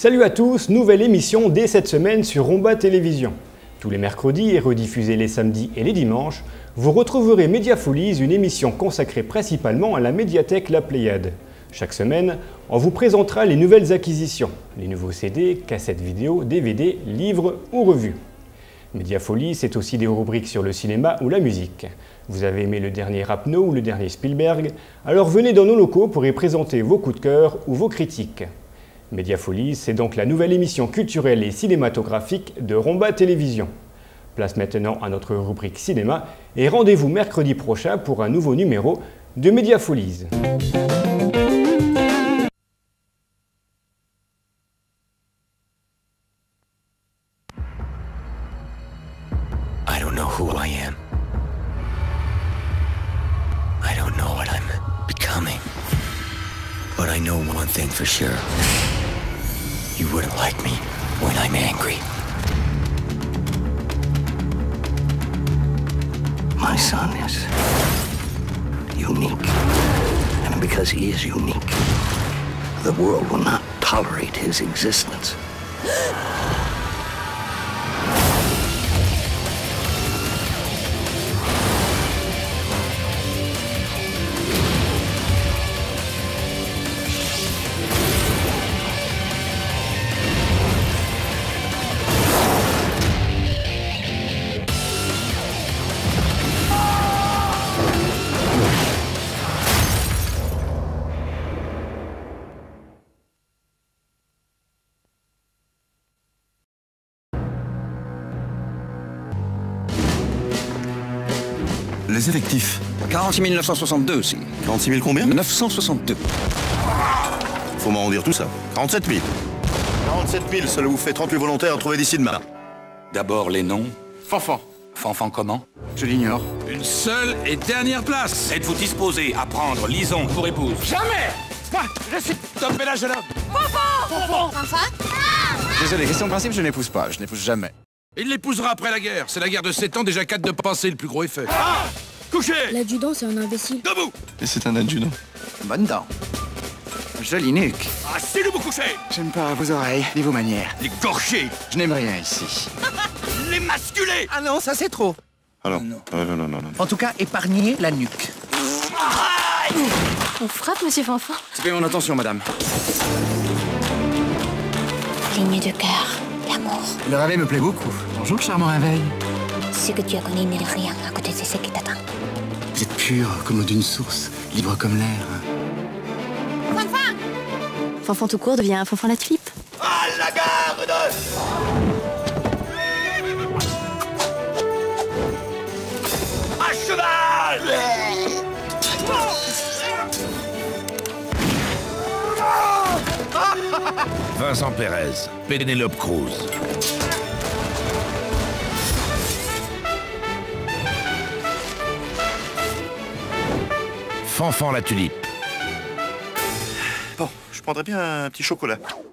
Salut à tous, nouvelle émission dès cette semaine sur Romba Télévision. Tous les mercredis et rediffusés les samedis et les dimanches, vous retrouverez Mediafolies, une émission consacrée principalement à la médiathèque La Pléiade. Chaque semaine, on vous présentera les nouvelles acquisitions, les nouveaux CD, cassettes vidéo, DVD, livres ou revues. Mediafolies, c'est aussi des rubriques sur le cinéma ou la musique. Vous avez aimé le dernier Rapno ou le dernier Spielberg? Alors venez dans nos locaux pour y présenter vos coups de cœur ou vos critiques. Mediafolies, c'est donc la nouvelle émission culturelle et cinématographique de Romba Télévision. Place maintenant à notre rubrique cinéma et rendez-vous mercredi prochain pour un nouveau numéro de Mediafolies. I don't know who I am. I don't know what I'm becoming. But I know one thing for sure. You wouldn't like me when I'm angry. My son is unique. And because he is unique, the world will not tolerate his existence. Les effectifs. 46 962 aussi. 46 000 combien? 962. Faut m'arrondir tout ça. 47 000. 47 000, cela vous fait 38 volontaires à trouver d'ici demain. D'abord les noms. Fanfan. Fanfan comment? Je l'ignore. Une seule et dernière place. Êtes-vous disposé à prendre Lison pour épouse? Jamais. Moi, je suis topé là, jeune homme. Désolé, question de principe, je n'épouse pas. Je n'épouse jamais. Il l'épousera après la guerre. C'est la guerre de 7 ans, déjà 4 de passé, le plus gros effet. Ah! Couchez! L'adjudant, c'est un imbécile. Debout! Et c'est un adjudant. Bonne dent. Jolie nuque. Asseyez-le, vous couchez! J'aime pas vos oreilles, ni vos manières. Les gorgés! Je n'aime rien ici. Les masculés! Ah non, ça c'est trop. Alors, non. En tout cas, épargnez la nuque. On frappe, monsieur Fanfan. C'est bien mon intention, madame. Ligne de cœur, l'amour. Le réveil me plaît beaucoup. Bonjour, charmant réveil. Ce que tu as connu n'est rien à côté de ce qui t'attend. Vous êtes pur comme d'une source, libre comme l'air. Fanfan tout court devient un Fanfan la tulipe. À la garde! À cheval! Vincent Pérez, Pénélope Cruz. Fanfan la tulipe. Bon, je prendrais bien un petit chocolat.